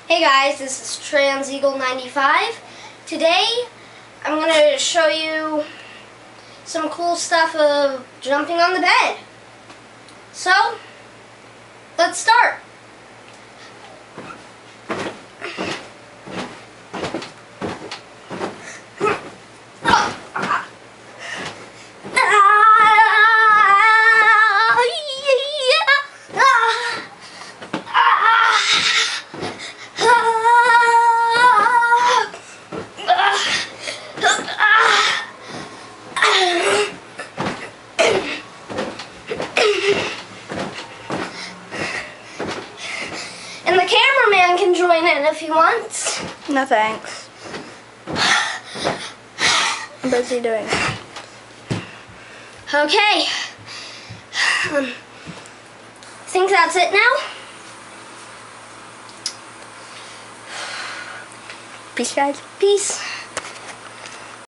Hey guys, this is TransEagle95. Today I'm going to show you some cool stuff of jumping on the bed. So, let's start. And the cameraman can join in if he wants. No thanks. I'm busy doing it. Okay. I think that's it now. Peace, guys. Peace.